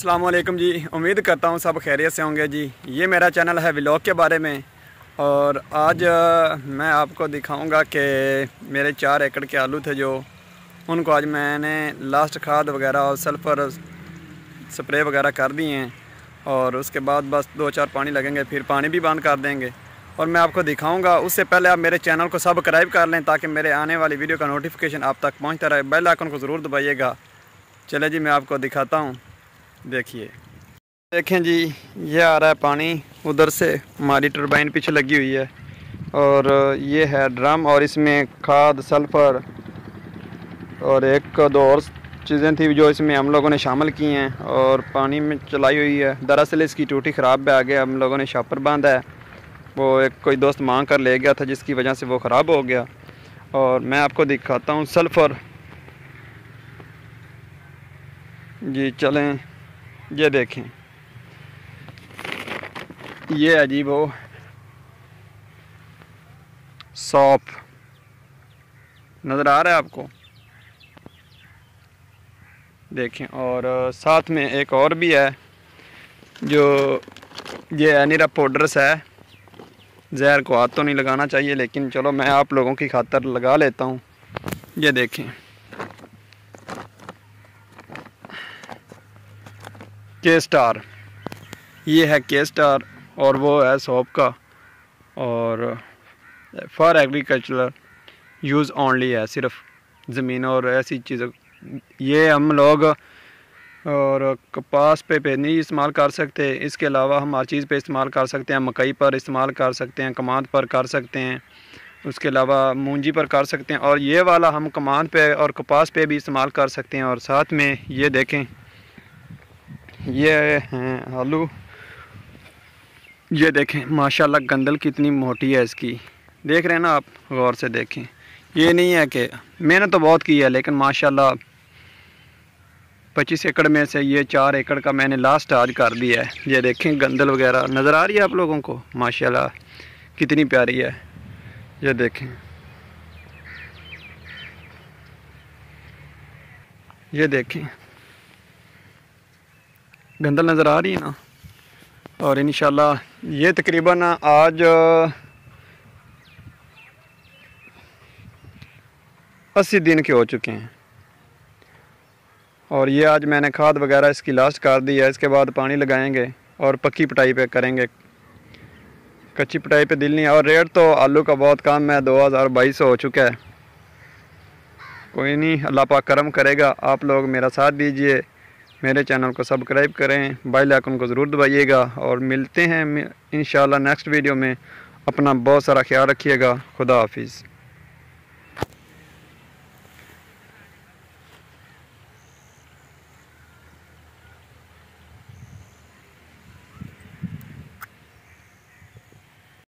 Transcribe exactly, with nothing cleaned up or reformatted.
अस्सलाम वालेकुम जी। उम्मीद करता हूँ सब खैरियत से होंगे जी। ये मेरा चैनल है व्लॉग के बारे में और आज मैं आपको दिखाऊंगा कि मेरे चार एकड़ के आलू थे जो उनको आज मैंने लास्ट खाद वगैरह और सल्फ़र स्प्रे वगैरह कर दिए हैं और उसके बाद बस दो चार पानी लगेंगे, फिर पानी भी बंद कर देंगे और मैं आपको दिखाऊंगा। उससे पहले आप मेरे चैनल को सब्सक्राइब कर लें ताकि मेरे आने वाली वीडियो का नोटिफिकेशन आप तक पहुँचता रहे। बेल आइकन को ज़रूर दबाइएगा। चले जी, मैं आपको दिखाता हूँ। देखिए, देखें जी, ये आ रहा है पानी उधर से, हमारी टरबाइन पीछे लगी हुई है और ये है ड्रम और इसमें खाद, सल्फ़र और एक दो और चीज़ें थी जो इसमें हम लोगों ने शामिल की हैं और पानी में चलाई हुई है। दरअसल इसकी टूटी ख़राब भी आ गया, हम लोगों ने शापर बांधा है, वो एक कोई दोस्त मांग कर ले गया था जिसकी वजह से वो ख़राब हो गया। और मैं आपको दिखाता हूँ सल्फ़र जी। चलें, ये देखें, ये है जी वो सौंफ, नज़र आ रहा है आपको, देखें। और साथ में एक और भी है जो ये एनीरा पाउडर्स है। जहर को हाथ तो नहीं लगाना चाहिए, लेकिन चलो मैं आप लोगों की खातिर लगा लेता हूँ। ये देखें, के स्टार, ये है के स्टार और वो है सौंफ का और फॉर एग्रीकल्चर यूज़ ओनली है, सिर्फ ज़मीन और ऐसी चीज़ों। ये हम लोग और कपास पे पे नहीं इस्तेमाल कर सकते, इसके अलावा हम हर चीज़ पे इस्तेमाल कर सकते हैं। मकई पर इस्तेमाल कर सकते हैं, कमाद पर कर सकते हैं, उसके अलावा मूंजी पर कर सकते हैं और ये वाला हम कमाद पे और कपास पे भी इस्तेमाल कर सकते हैं। और साथ में ये देखें, ये हैं आलू, ये देखें माशाल्लाह गंदल कितनी मोटी है इसकी, देख रहे हैं ना आप, गौर से देखें। ये नहीं है कि मेहनत तो बहुत की है, लेकिन माशाल्लाह पच्चीस एकड़ में से ये चार एकड़ का मैंने लास्ट आज कर दिया है। ये देखें गंदल वगैरह नज़र आ रही है आप लोगों को, माशाल्लाह कितनी प्यारी है। ये देखें, ये देखें गंदल नज़र आ रही है ना। और इंशाल्लाह ये तकरीबन आज अस्सी दिन के हो चुके हैं और ये आज मैंने खाद वगैरह इसकी लास्ट कर दी है। इसके बाद पानी लगाएंगे और पक्की पिटाई पे करेंगे, कच्ची पिटाई पे दिल नहीं है। और रेट तो आलू का बहुत कम है, दो हज़ार बाईस हो चुका है। कोई नहीं, अल्लाह पाक करम करेगा। आप लोग मेरा साथ दीजिए, मेरे चैनल को सब्सक्राइब करें, बेल आइकन को ज़रूर दबाइएगा और मिलते हैं इंशाल्लाह नेक्स्ट वीडियो में। अपना बहुत सारा ख्याल रखिएगा। खुदा हाफिज़।